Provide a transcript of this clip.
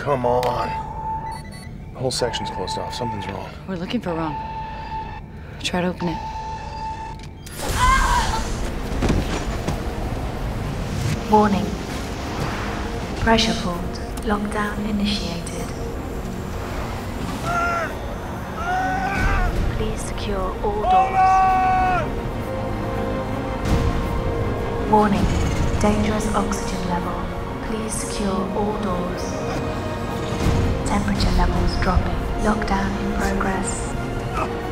come on. The whole section's closed off. Something's wrong. We're looking for Ron. Try to open it. Warning. Pressure fault. Lockdown initiated. Please secure all doors. Warning. Dangerous oxygen level. Please secure all doors. Temperature levels dropping. Lockdown in progress.